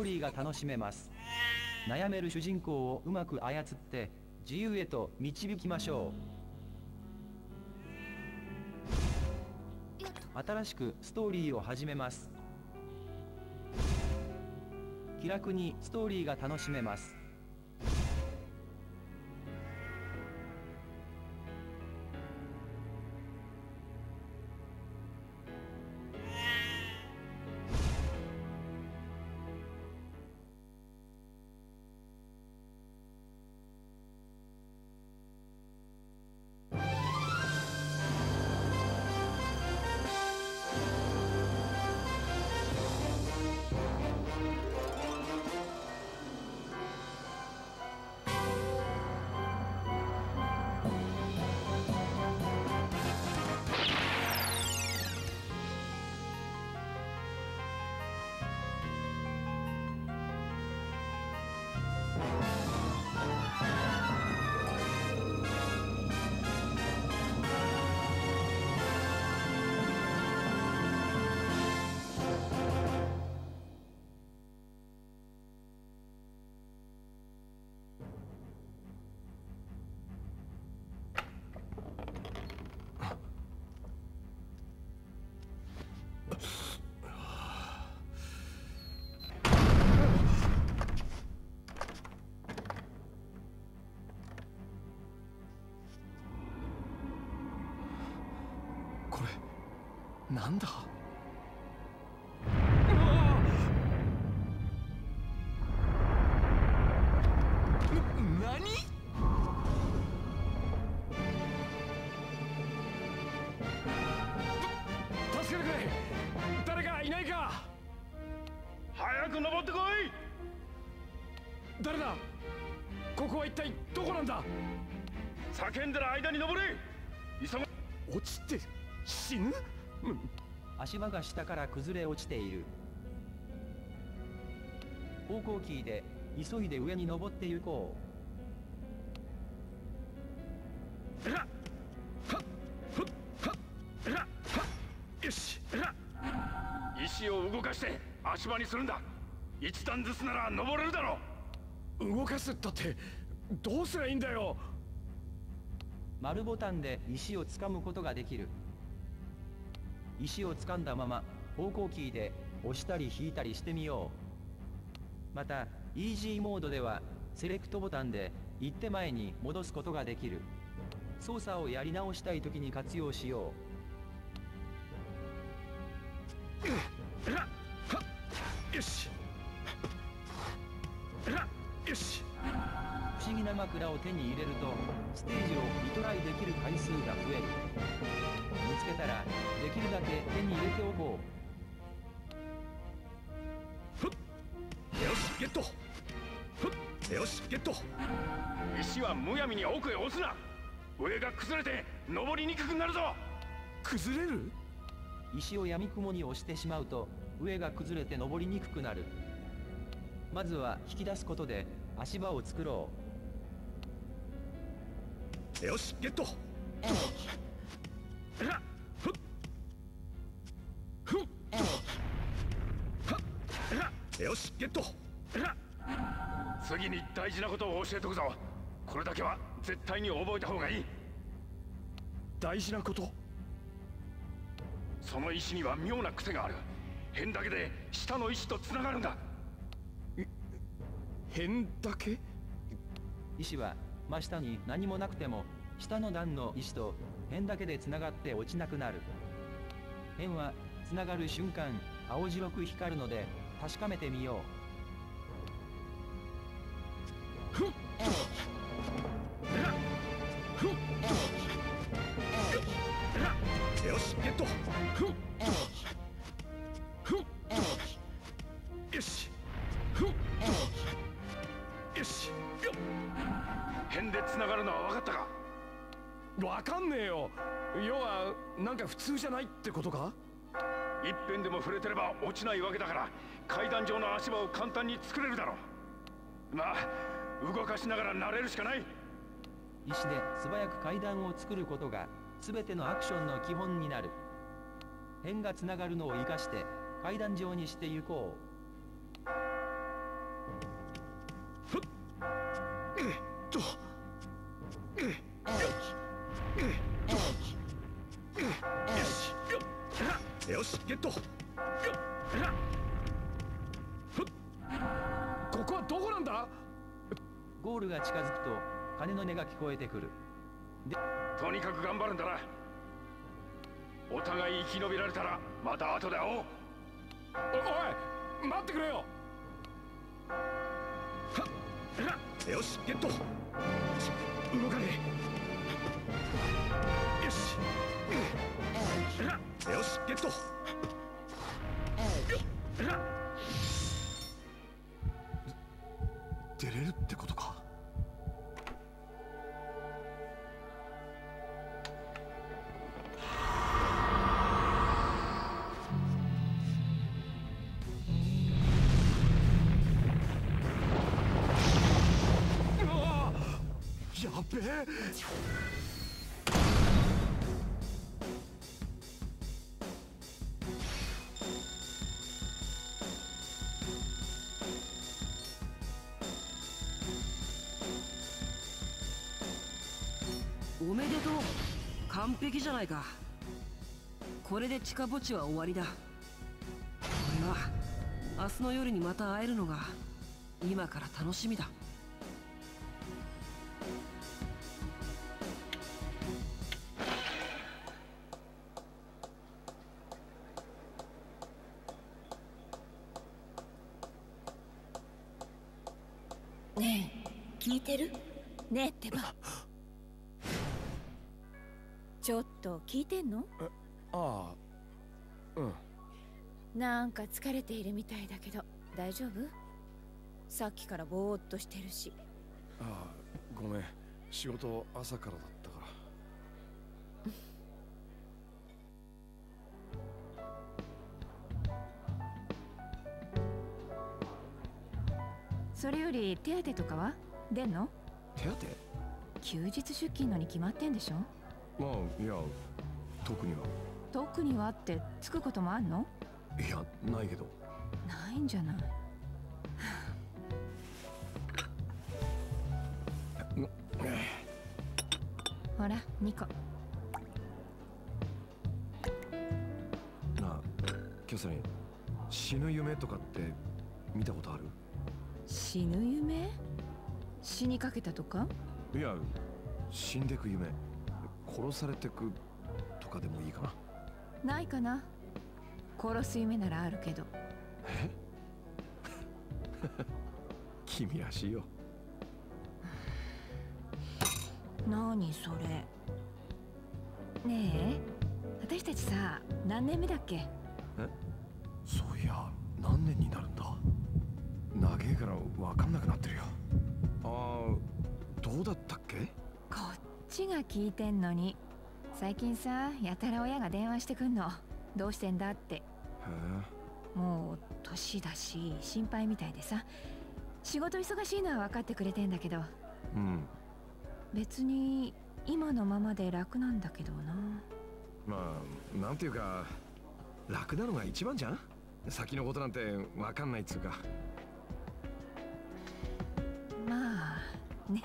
トーリーが楽しめます。悩める主人公をうまく操って自由へと導きましょう。新しくストーリーを始めます。気楽にストーリーが楽しめます。 なんだ。何？助けてくれ。誰かいないか。 早く登ってこい。 誰だ。ここは一体どこなんだ。 叫んでる間に登れ。急げ。 落ちて死ぬ？ 足場が下から崩れ落ちている。方向キーで急いで上に登って行こう。よし。 石を動かして足場にするんだ。一段ずつなら登れるだろう。動かすったってどうすりゃいいんだよ。 丸ボタンで石を掴むことができる。石を掴んだまま方向キーで押したり引いたりしてみよう。またイージーモードではセレクトボタンで一手前に戻すことができる。操作をやり直したい時に活用しよう。よし。よし。 不思議な枕を手に入れるとステージをリトライできる回数が増える。見つけたらできるだけ手に入れておこう。よしゲット。よしゲット。 石はむやみに奥へ押すな。上が崩れて登りにくくなるぞ。 崩れる？ 石を闇雲に押してしまうと上が崩れて登りにくくなる。まずは引き出すことで足場を作ろう。よしゲット。よしゲット。 次に大事なことを教えておくぞ。これだけは絶対に覚えた方がいい。 大事なこと？ その石には妙な癖がある。辺だけで下の石とつながるんだ。 辺だけ？ 石は真下に何もなくても下の段の石と辺だけでつながって落ちなくなる。辺はつながる瞬間青白く光るので確かめてみよう。 よしゲット。よし。よし。 辺でつながるのは分かったか？ 分かんねえよ。要はなんか普通じゃないってことか？ 一辺でも触れてれば落ちないわけだから階段状の足場を簡単に作れるだろう。まあ動かしながら慣れるしかない。 石で素早く階段を作ることが全てのアクションの基本になる。辺がつながるのを生かして階段状にして行こう。 と。よしゲット。ここはどこなんだ？ ゴールが近づくと鐘の音が聞こえてくる。 とにかく頑張るんだな。お互い生き延びられたらまた後で会おう。 おい待ってくれよ。よしゲット。動かねえ。よしよしゲット。出れるってことか。やべえ。 おめでとう。完璧じゃないか。これで地下墓地は終わりだ。俺は明日の夜にまた会えるのが今から楽しみだ。 ねえ、聞いてる？ねえってば。ちょっと聞いてんの？ ああ、うん。 なんか疲れているみたいだけど大丈夫？さっきからぼーっとしてるし。 ああ、ごめん。仕事朝からだったから。 それより手当とかは出んの？ 手当？ 休日出勤のに決まってんでしょ？ まあ、いや、特には。 特にはってつくこともあんの？ いや、ないけど。 ないんじゃない。ほら、2個。 なあ、キャサリン、死ぬ夢とかって見たことある？ 死ぬ夢？死にかけたとか？ いや、死んでく夢。殺されてくとかでもいいかな。 ないかな。殺す夢ならあるけど。 え？君らしいよ。 何それ。ねえ、私たちさ、何年目だっけ？ え？そういや、何年になるんだ。長えから分かんなくなってるよ。ああ、どうだったっけ？ こっちが聞いてんのに。最近さ、やたら親が電話してくんの。どうしてんだって。 へもう年だし心配みたいでさ。仕事忙しいのは分かってくれてんだけど、 え。うん。 別に今のままで楽なんだけどな。 まあ、なんていうか、楽なのが一番じゃん。先のことなんて分かんないっつうか。 まあね。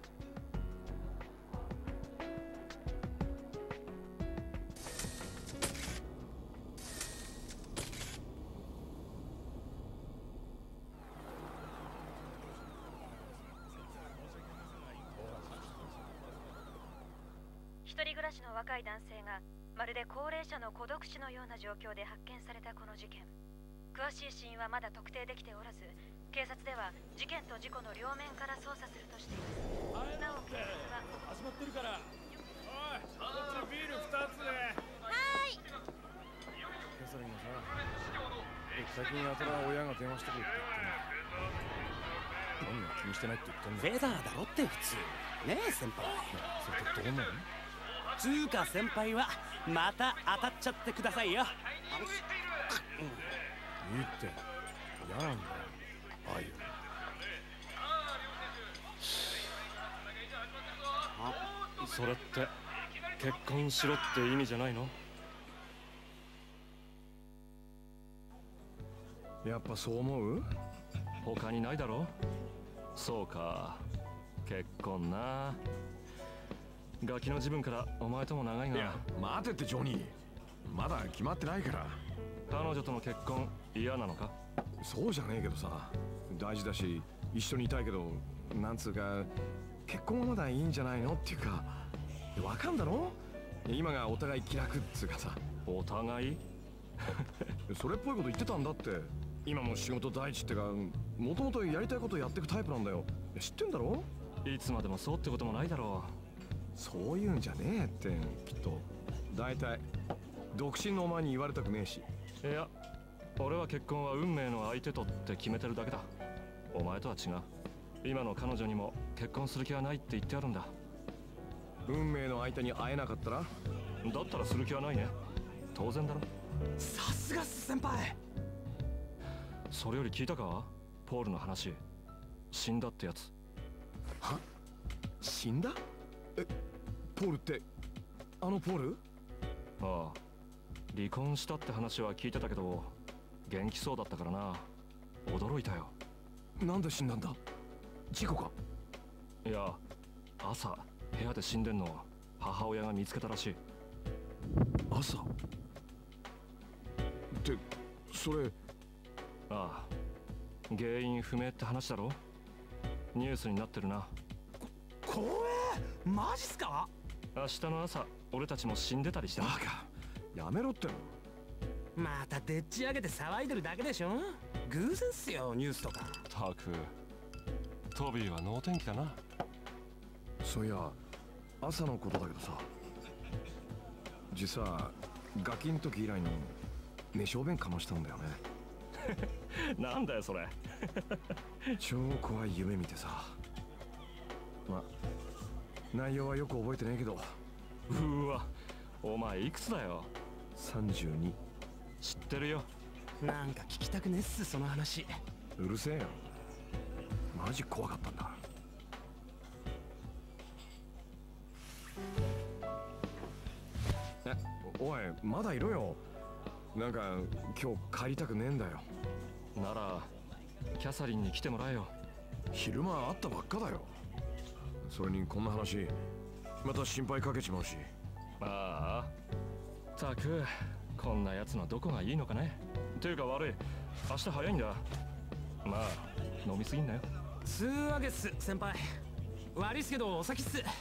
一人暮らしの若い男性がまるで高齢者の孤独死のような状況で発見されたこの事件。詳しい死因はまだ特定できておらず、警察では事件と事故の両面から捜査するとしています。なお警察は始まってるから。おい、こっちビール2つで。 はい。 キャサリンがさ、最近やたら親が電話してくるって言ってね。何が気にしてないって言ってんの？ フェザーだろって普通ねえ先輩。 それってどうなの？ つうか先輩はまた当たっちゃってくださいよ。 いいって嫌なんだよ、ああいうの。それって結婚しろって意味じゃないの？ やっぱそう思う？ 他にないだろ？そうか、 結婚な。ガキの自分からお前とも長いが。 いや待てってジョニー、まだ決まってないから。 彼女との結婚嫌なのか？ そうじゃねえけどさ、大事だし一緒にいたいけど、なんつうか結婚はまだいいんじゃないのっていうか、わかんだろ、今がお互い気楽っつうかさ。 お互いそれっぽいこと言ってたんだって。今も仕事第一ってか、もともとやりたいことやってくタイプなんだよ。知ってんだろ？ いつまでもそうってこともないだろう。そういうんじゃねえって、きっと。大体独身のお前に言われたくねえし。 いや、俺は結婚は運命の相手とって決めてるだけだ。お前とは違う。今の彼女にも結婚する気はないって言ってあるんだ。 運命の相手に会えなかったら？ だったらする気はないね。当然だろ。 さすがっす先輩。 それより聞いたか？ポールの話。死んだってやつ。 は？死んだ？ポールって、あのポール？ ああ。離婚したって話は聞いてたけど、元気そうだったからな。驚いたよ。 なんで死んだんだ？事故か？ いや、朝部屋で死んでんのを母親が見つけたらしい。 朝？ってそれ。 ああ、原因不明って話だろ。ニュースになってるな。 怖え、マジっすか？ 明日の朝俺たちも死んでたりして。 バカ、やめろっての。 またでっち上げて騒いでるだけでしょ。偶然っすよ、ニュースとか。 たく、トビーは能天気だな。 そういや、朝のことだけどさ、実はガキん時以来の寝小便かましたんだよね。 なんだよそれ。 超怖い夢見てさ。ま、内容はよく覚えてねえけど。 うわ、お前いくつだよ ？32。 知ってるよ。 なんか聞きたくねっすその話。 うるせえよ、マジ怖かったんだ。おい、まだいろよ。なんか今日帰りたくねえんだよ。 ならキャサリンに来てもらえよ。 昼間会ったばっかだよ。それにこんな話また心配かけちまうし。 ああ、たく、こんなやつのどこがいいのかね。ていうか悪い、明日早いんだ。まあ飲みすぎんなよ。 つうわけっす先輩。悪いっすけどお先っす。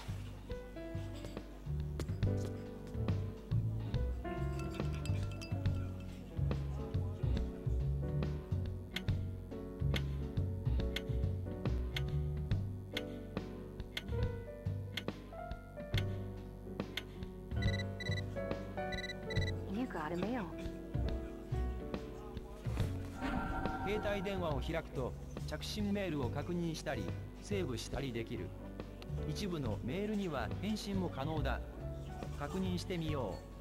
携帯電話を開くと着信メールを確認したりセーブしたりできる。一部のメールには返信も可能だ。確認してみよう。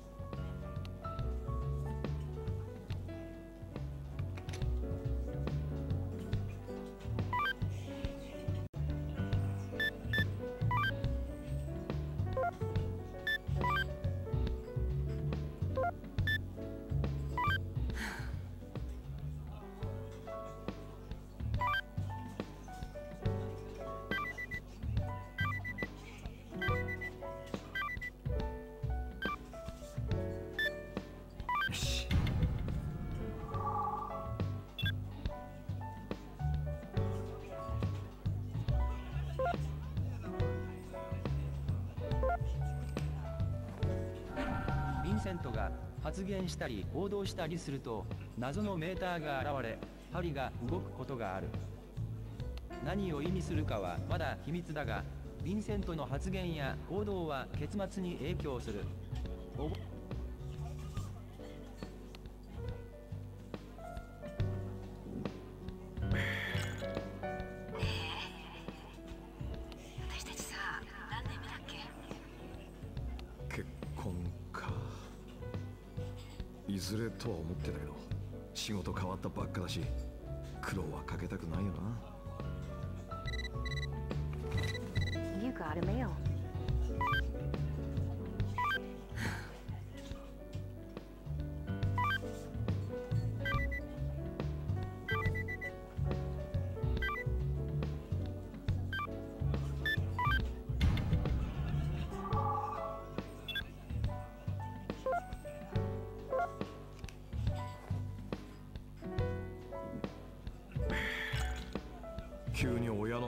ヴィンセントが発言したり行動したりすると謎のメーターが現れ針が動くことがある。何を意味するかはまだ秘密だが、ヴィンセントの発言や行動は結末に影響する。 私たちさ、何年目だっけ？ 結婚か。いずれとは思ってたけど、仕事変わったばっかだし苦労はかけたくないよな。 You got a mail. ヴ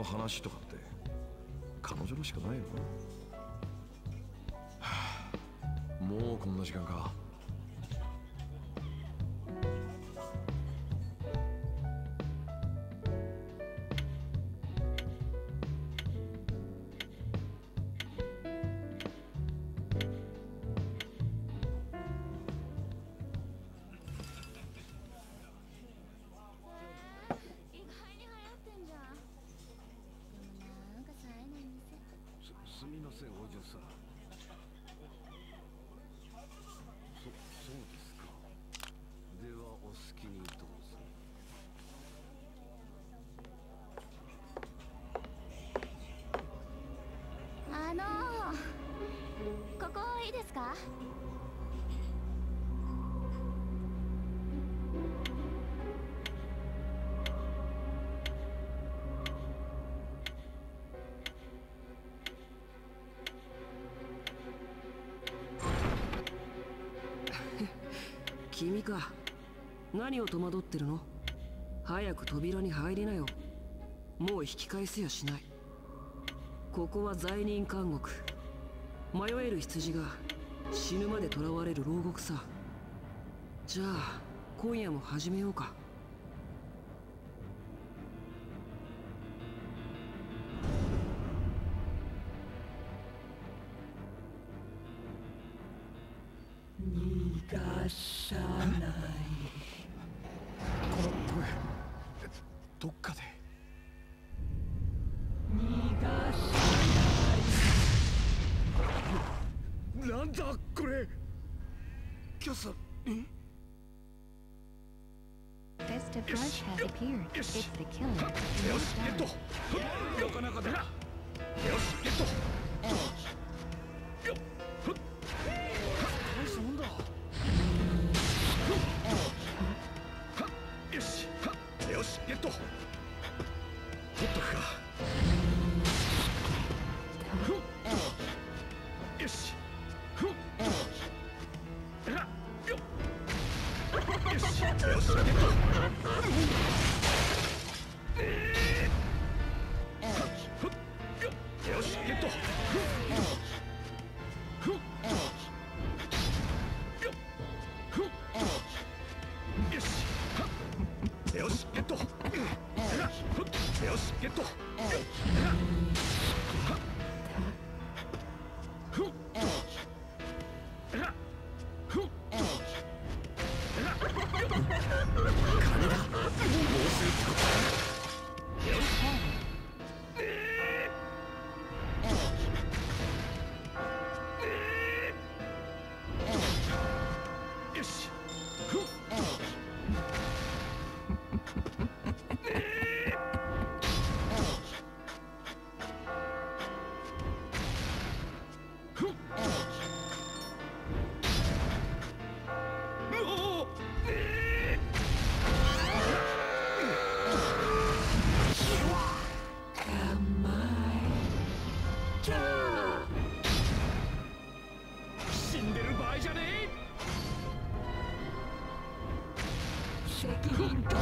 の話とかって彼女らしくないよな。はあ、もうこんな時間か。 すみません、お嬢さん。そうですか。ではお好きにどうぞ。 ここいいですか？ 君か。何を戸惑ってるの？早く扉に入りなよ。もう引き返せやしない。ここは罪人監獄。迷える羊が死ぬまで囚われる牢獄さ。じゃあ今夜も始めようか。 逃がさない。 この声、どっかで。 逃がさない。 なんだこれ。キャサリン。 Festive Brush has appeared. It's the killer. よし、ゲット。なかなかだ。よし、ゲット。大したもんだ。よし、よし、ゲット。取っとくか。よし。よし、よし、ゲット。よし、ゲット。よし、ゲット。よし、ゲット。死んでる場合じゃねえ。責任取って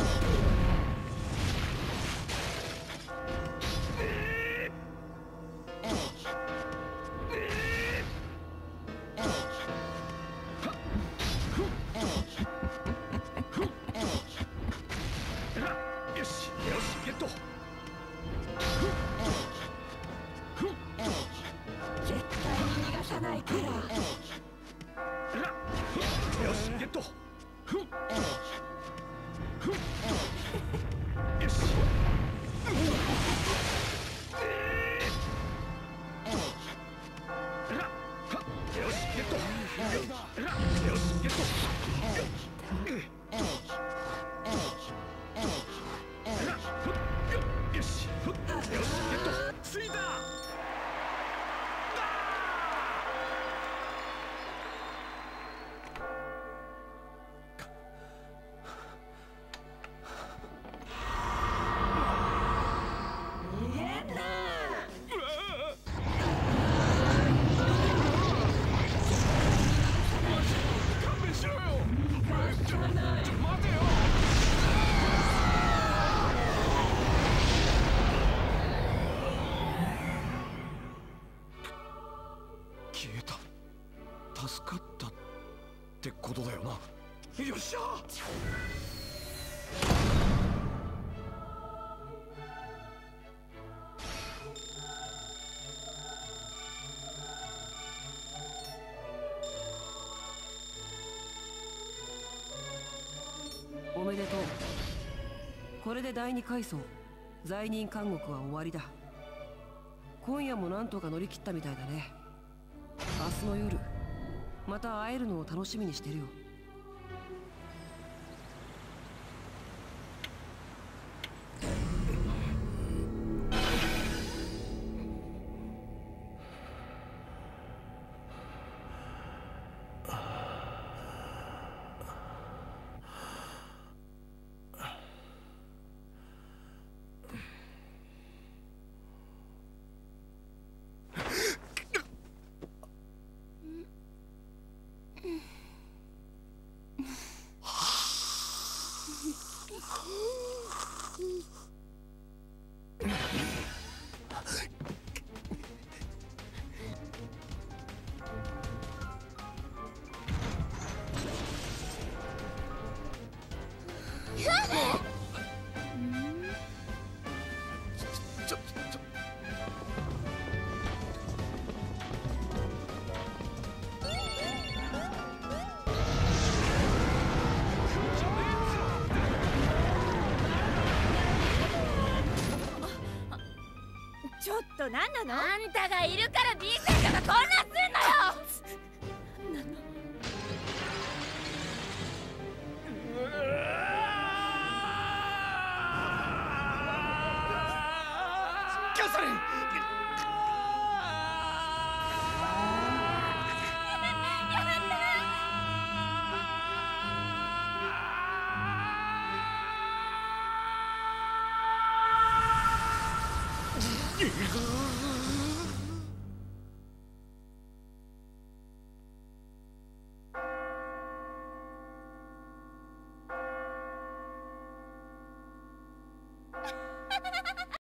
よし、よし、ゲット。絶対に逃がさないから。よし、ゲット。よし。よし、ゲット。よし、ゲット。よし、よし、ゲット。ついた。勘弁しろよ。 助かったってことだよな。よっしゃ。 おめでとう。これで第二階層罪人監獄は終わりだ。今夜もなんとか乗り切ったみたいだね。明日の夜また会えるのを楽しみにしてるよ。 ちょっと何なの？あんたがいるからビーセントが混乱すんのよ。 キャサリン。